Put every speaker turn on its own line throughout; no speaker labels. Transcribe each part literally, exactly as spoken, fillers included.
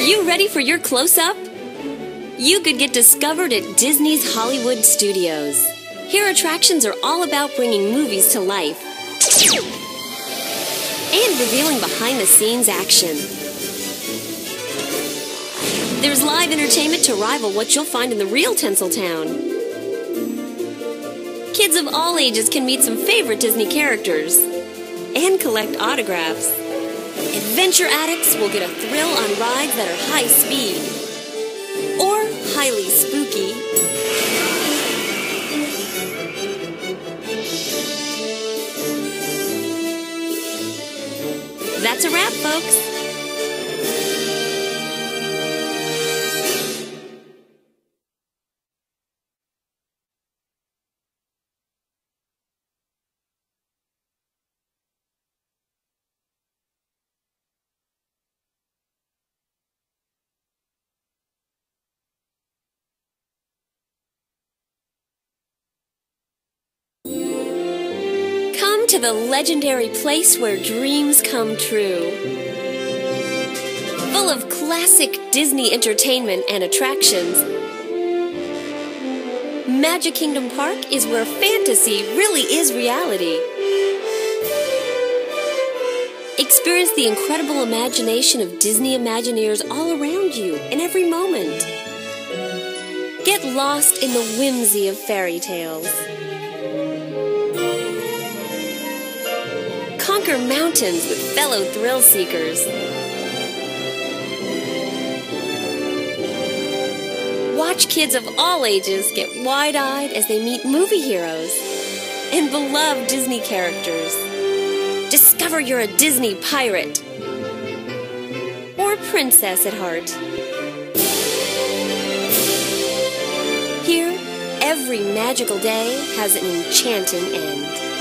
you ready for your close-up? You could get discovered at Disney's Hollywood Studios. Here, attractions are all about bringing movies to life and revealing behind-the-scenes action. There's live entertainment to rival what you'll find in the real Tinseltown. Kids of all ages can meet some favorite Disney characters and collect autographs. Adventure addicts will get a thrill on rides that are high speed or highly spooky. That's a wrap, folks. Come to the legendary place where dreams come true. Full of classic Disney entertainment and attractions, Magic Kingdom Park is where fantasy really is reality. Experience the incredible imagination of Disney Imagineers all around you in every moment. Get lost in the whimsy of fairy tales. Conquer mountains with fellow thrill seekers. Watch kids of all ages get wide-eyed as they meet movie heroes and beloved Disney characters. Discover you're a Disney pirate or princess at heart. Here, every magical day has an enchanting end.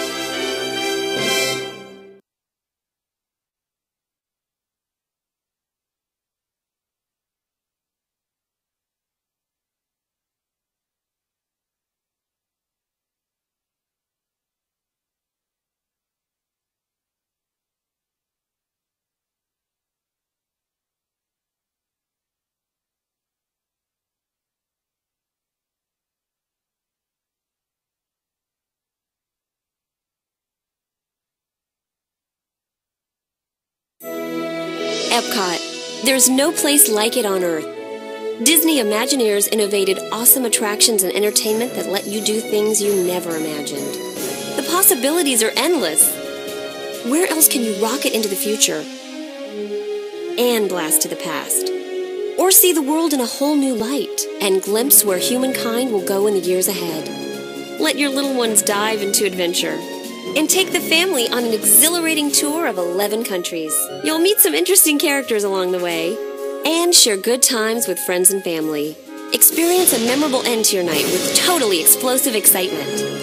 Epcot. There's no place like it on Earth. Disney Imagineers innovated awesome attractions and entertainment that let you do things you never imagined. The possibilities are endless. Where else can you rocket into the future and blast to the past? Or see the world in a whole new light and glimpse where humankind will go in the years ahead? Let your little ones dive into adventure and take the family on an exhilarating tour of eleven countries. You'll meet some interesting characters along the way and share good times with friends and family. Experience a memorable end to your night with totally explosive excitement.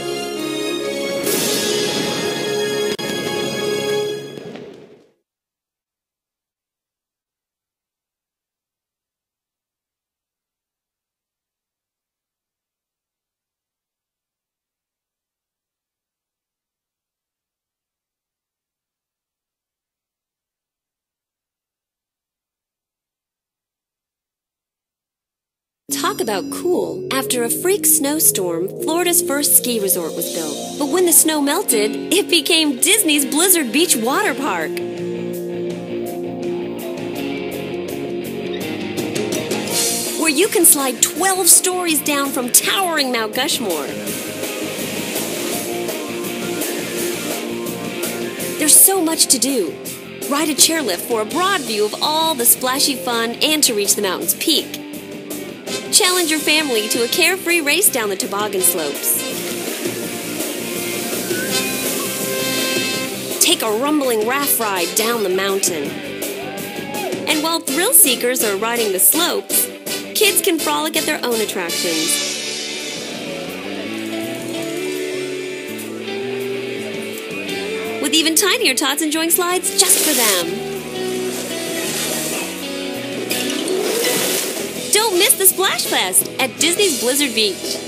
Talk about cool. After a freak snowstorm, Florida's first ski resort was built. But when the snow melted, it became Disney's Blizzard Beach water park. Where you can slide twelve stories down from towering Mount Gushmore. There's so much to do. Ride a chairlift for a broad view of all the splashy fun and to reach the mountain's peak. Challenge your family to a carefree race down the toboggan slopes. Take a rumbling raft ride down the mountain. And while thrill seekers are riding the slopes, kids can frolic at their own attractions. With even tinier tots enjoying slides just for them. Don't miss the Splash Fest at Disney's Blizzard Beach.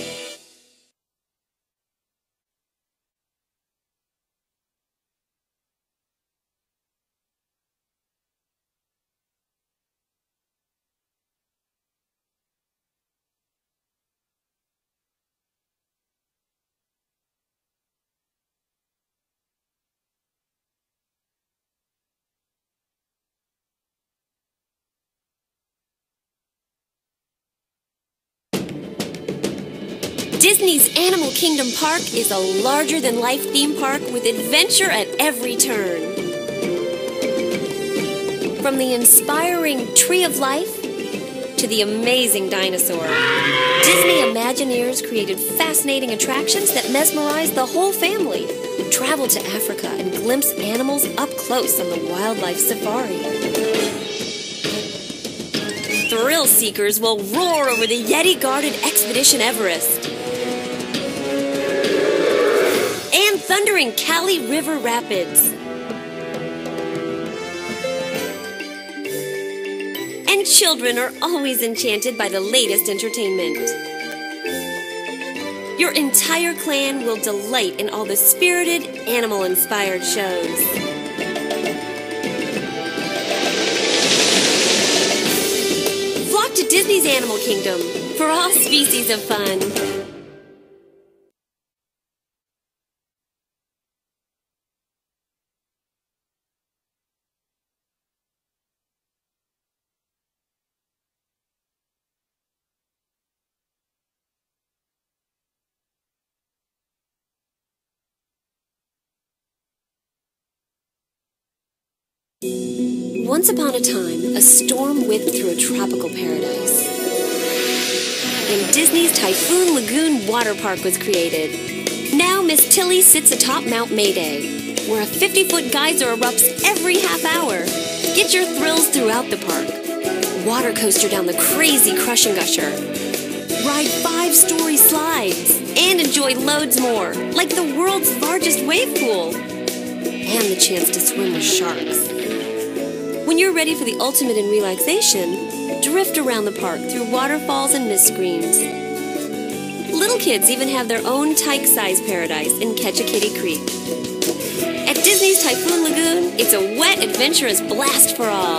Disney's Animal Kingdom Park is a larger-than-life theme park with adventure at every turn. From the inspiring Tree of Life to the amazing dinosaur, Disney Imagineers created fascinating attractions that mesmerize the whole family. Travel to Africa and glimpse animals up close on the wildlife safari. Thrill seekers will roar over the Yeti-guarded Expedition Everest. And thundering Kali River Rapids. And children are always enchanted by the latest entertainment. Your entire clan will delight in all the spirited, animal-inspired shows. Flock to Disney's Animal Kingdom for all species of fun. Once upon a time, a storm whipped through a tropical paradise. And Disney's Typhoon Lagoon Water Park was created. Now Miss Tilly sits atop Mount Mayday, where a fifty-foot geyser erupts every half hour. Get your thrills throughout the park. Water coaster down the crazy Crush and Gusher. Ride five-story slides. And enjoy loads more, like the world's largest wave pool. And the chance to swim with sharks. When you're ready for the ultimate in relaxation, drift around the park through waterfalls and mist screens. Little kids even have their own tyke-sized paradise in Ketchikiddee Creek. At Disney's Typhoon Lagoon, it's a wet, adventurous blast for all.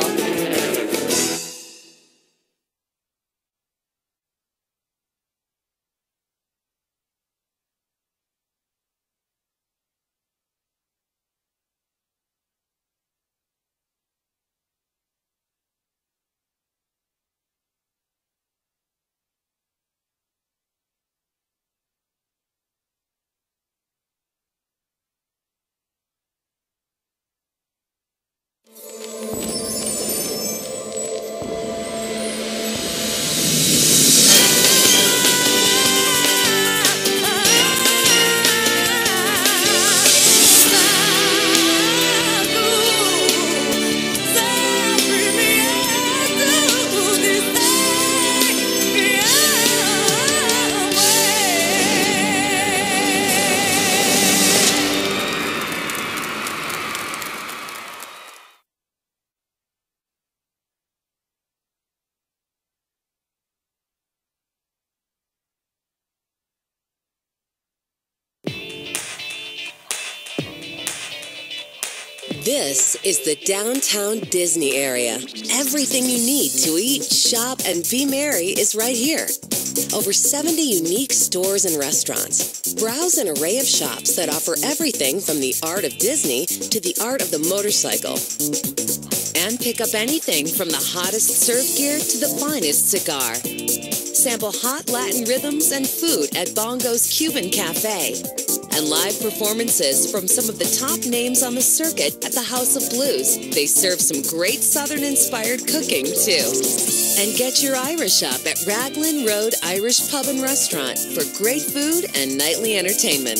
This is the downtown Disney area. Everything you need to eat, shop, and be merry is right here. Over seventy unique stores and restaurants. Browse an array of shops that offer everything from the art of Disney to the art of the motorcycle. And pick up anything from the hottest surf gear to the finest cigar. Sample hot Latin rhythms and food at Bongo's Cuban Cafe. And live performances from some of the top names on the circuit at the House of Blues. They serve some great Southern-inspired cooking, too. And get your Irish up at Raglan Road Irish Pub and Restaurant for great food and nightly entertainment.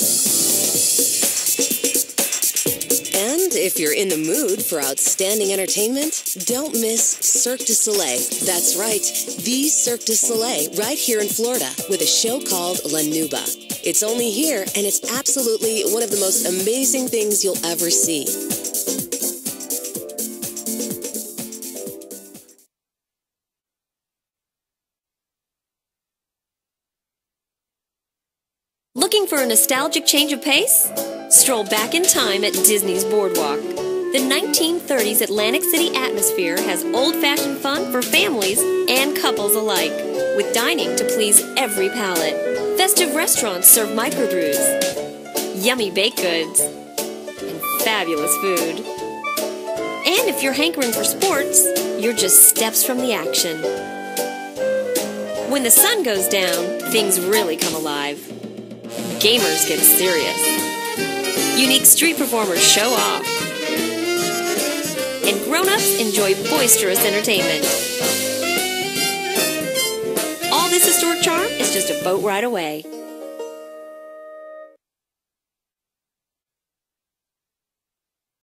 And if you're in the mood for outstanding entertainment, don't miss Cirque du Soleil. That's right, the Cirque du Soleil right here in Florida with a show called La Nuba. It's only here, and it's absolutely one of the most amazing things you'll ever see.
Looking for a nostalgic change of pace? Stroll back in time at Disney's Boardwalk. The nineteen thirties Atlantic City atmosphere has old-fashioned fun for families and couples alike, with dining to please every palate. Festive restaurants serve microbrews, yummy baked goods, and fabulous food. And if you're hankering for sports, you're just steps from the action. When the sun goes down, things really come alive. Gamers get serious. Unique street performers show off. And grown-ups enjoy boisterous entertainment. All this historic charm is just a boat ride away.